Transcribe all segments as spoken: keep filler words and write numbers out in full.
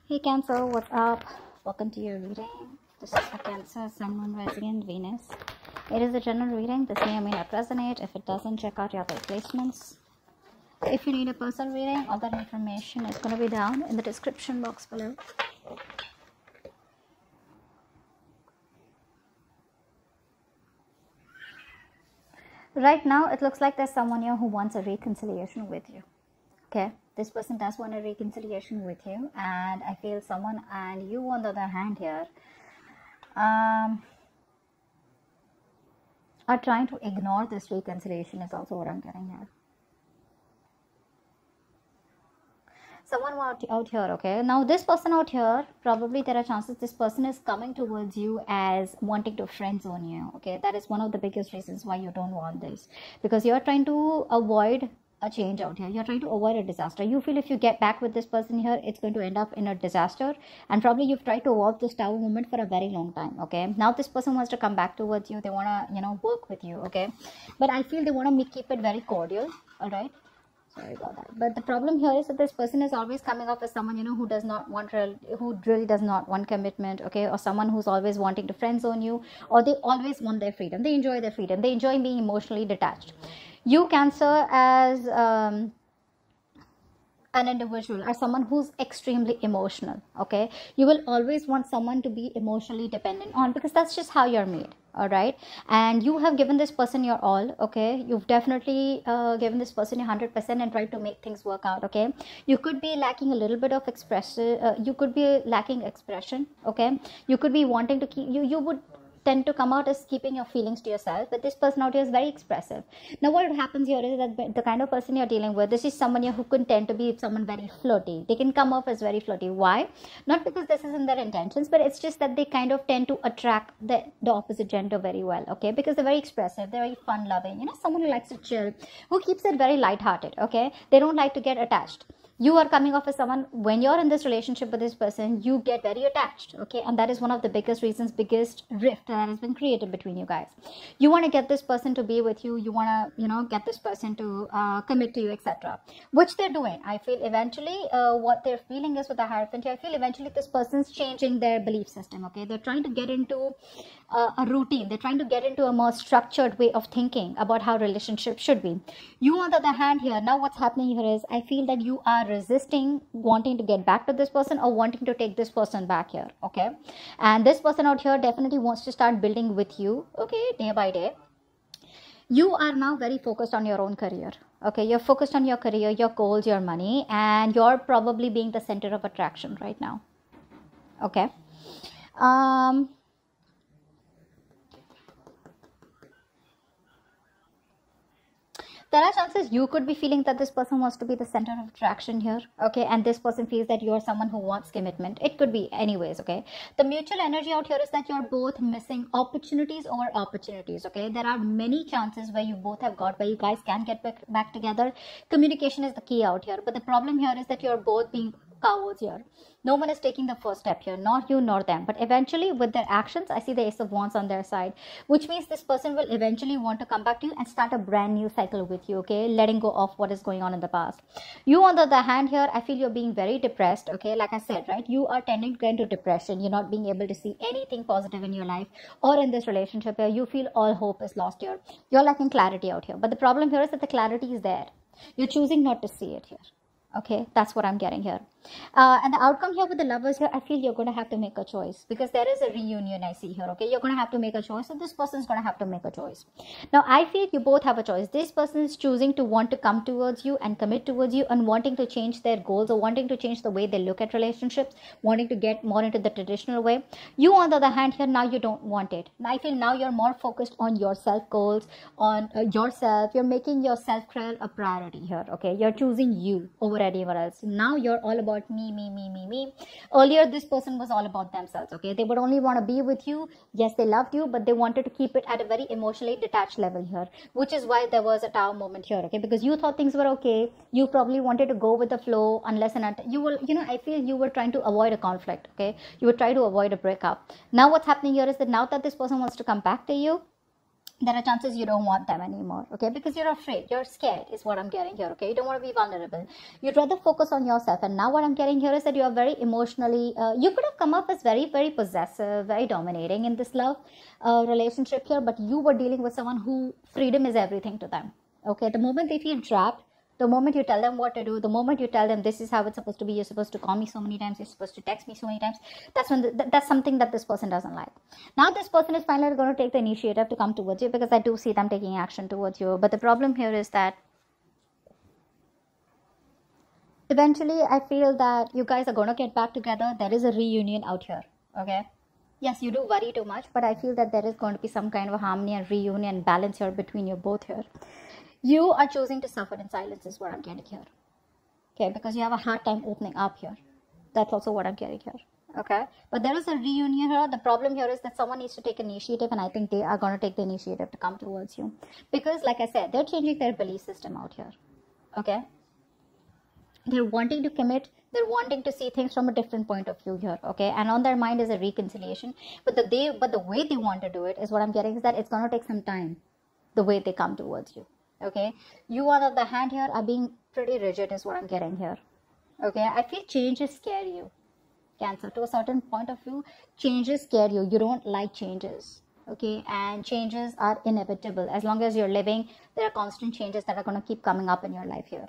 Hey Cancer, what's up? Welcome to your reading. This is a Cancer, Sun, Moon, Rising, and Venus. It is a general reading. This may or may not resonate. If it doesn't, check out your other placements. If you need a personal reading, all that information is going to be down in the description box below. Right now, it looks like there's someone here who wants a reconciliation with you. Okay, this person does want a reconciliation with you, and I feel someone, and you on the other hand here, um, are trying to ignore this reconciliation is also what I'm getting here. Someone out, out here, okay? Now, this person out here, probably there are chances this person is coming towards you as wanting to friend zone you, okay? That is one of the biggest reasons why you don't want this. Because you're trying to avoid a change out here. You're trying to avoid a disaster. You feel if you get back with this person here, it's going to end up in a disaster. And probably you've tried to avoid this tower moment for a very long time, okay? Now, this person wants to come back towards you. They want to, you know, work with you, okay? But I feel they want to keep it very cordial, all right? Sorry about that. But the problem here is that this person is always coming off as someone, you know, who does not want real, who really does not want commitment, okay? Or someone who's always wanting to friend zone you, or they always want their freedom. They enjoy their freedom. They enjoy being emotionally detached. You, Cancer, as um, an individual, are someone who's extremely emotional, okay? You will always want someone to be emotionally dependent on, because that's just how you're made, all right? And you have given this person your all, okay? You've definitely uh, given this person your one hundred percent and tried to make things work out, okay? You could be lacking a little bit of expression, uh, you could be lacking expression, okay? You could be wanting to keep, you, you would tend to come out as keeping your feelings to yourself, but this person out here is very expressive. Now, what happens here is that the kind of person you're dealing with, this is someone here who could tend to be someone very flirty. They can come off as very flirty. Why? Not because this isn't their intentions, but it's just that they kind of tend to attract the, the opposite gender very well, okay? Because they're very expressive, they're very fun-loving, you know, someone who likes to chill, who keeps it very light-hearted, okay? They don't like to get attached. You are coming off as someone, when you're in this relationship with this person, you get very attached, okay? And that is one of the biggest reasons, biggest rift that has been created between you guys. You want to get this person to be with you. You want to, you know, get this person to uh, commit to you, et cetera. Which they're doing. I feel eventually uh, what they're feeling is with the Hierophant here, I feel eventually this person's changing their belief system, okay? They're trying to get into uh, a routine. They're trying to get into a more structured way of thinking about how relationships should be. You, on the other hand here, now what's happening here is, I feel that you are resisting wanting to get back to this person or wanting to take this person back here, okay? And this person out here definitely wants to start building with you, okay, day by day. You are now very focused on your own career, okay? You're focused on your career, your goals, your money, and you're probably being the center of attraction right now, okay? Um... There are chances you could be feeling that this person wants to be the center of attraction here, okay? And this person feels that you're someone who wants commitment. It could be anyways, okay? The mutual energy out here is that you're both missing opportunities over opportunities, okay? There are many chances where you both have got, where you guys can get back, back together. Communication is the key out here. But the problem here is that you're both being cowards here. No one is taking the first step here, not you nor them. But eventually with their actions, I see the Ace of Wands on their side, which means this person will eventually want to come back to you and start a brand new cycle with you, okay? Letting go of what is going on in the past. You, on the other hand here, I feel you're being very depressed, okay? Like I said, right? You are tending to get into depression. You're not being able to see anything positive in your life or in this relationship here. You feel all hope is lost here. You're lacking clarity out here. But the problem here is that the clarity is there. You're choosing not to see it here. Okay, that's what I'm getting here. Uh, and the outcome here with the Lovers here, I feel you're going to have to make a choice, because there is a reunion I see here, okay? You're going to have to make a choice, and this person is going to have to make a choice. Now, I feel you both have a choice. This person is choosing to want to come towards you and commit towards you and wanting to change their goals or wanting to change the way they look at relationships, wanting to get more into the traditional way. You, on the other hand here, now you don't want it. I feel now you're more focused on your self goals, on uh, yourself. You're making your self-care a priority here, okay? You're choosing you over anyone else. Now you're all about me, me, me, me, me. Earlier, this person was all about themselves, okay? They would only want to be with you. Yes, they loved you, but they wanted to keep it at a very emotionally detached level here, which is why there was a tower moment here, okay? Because you thought things were okay. You probably wanted to go with the flow unless and until you will, you know, I feel you were trying to avoid a conflict, okay? You would try to avoid a breakup. Now what's happening here is that now that this person wants to come back to you, there are chances you don't want them anymore, okay, because you're afraid, you're scared is what I'm getting here, okay. You don't want to be vulnerable, you'd rather focus on yourself. And now what I'm getting here is that you are very emotionally, uh, you could have come up as very very possessive, very dominating in this love uh, relationship here, but you were dealing with someone who freedom is everything to them, okay. The moment they feel trapped, the moment you tell them what to do, the moment you tell them this is how it's supposed to be, you're supposed to call me so many times, you're supposed to text me so many times, that's when the, that's something that this person doesn't like. Now this person is finally going to take the initiative to come towards you, because I do see them taking action towards you. But the problem here is that eventually I feel that you guys are going to get back together. There is a reunion out here, okay. Yes, you do worry too much, but I feel that there is going to be some kind of a harmony and reunion balance here between you both here. You are choosing to suffer in silence is what I'm getting here, okay, because you have a hard time opening up here. That's also what I'm getting here, okay. But there is a reunion here. The problem here is that someone needs to take initiative, and I think they are going to take the initiative to come towards you, because like I said, they're changing their belief system out here, okay. They're wanting to commit, they're wanting to see things from a different point of view here, okay. And on their mind is a reconciliation, but the they but the way they want to do it is what I'm getting is that it's going to take some time, the way they come towards you, okay. You on the other hand here are being pretty rigid is what I'm getting here, okay. I feel changes scare you, Cancer. To a certain point of view, changes scare you. You don't like changes, okay. And changes are inevitable. As long as you're living, there are constant changes that are going to keep coming up in your life here.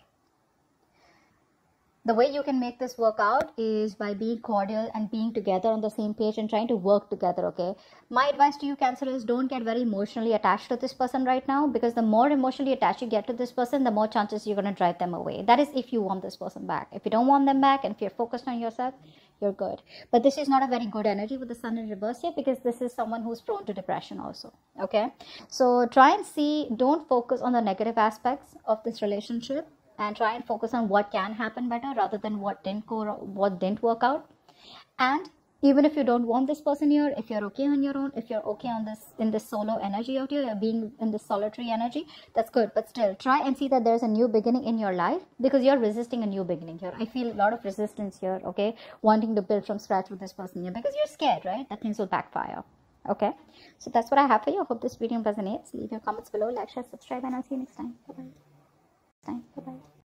The way you can make this work out is by being cordial and being together on the same page and trying to work together, okay. My advice to you, Cancer, is don't get very emotionally attached to this person right now, because the more emotionally attached you get to this person, the more chances you're going to drive them away. That is if you want this person back. If you don't want them back and if you're focused on yourself, you're good. But this is not a very good energy with the sun in reverse here, because this is someone who's prone to depression also, okay. So try and see, don't focus on the negative aspects of this relationship, and try and focus on what can happen better rather than what didn't go, what didn't work out. And even if you don't want this person here, if you're okay on your own, if you're okay on this in this solo energy out here, you're being in this solitary energy, that's good. But still, try and see that there's a new beginning in your life, because you're resisting a new beginning here. I feel a lot of resistance here, okay, wanting to build from scratch with this person here, because you're scared, right, that things will backfire, okay. So that's what I have for you. I hope this video resonates. Leave your comments below, like, share, subscribe, and I'll see you next time. Bye bye. Bye bye.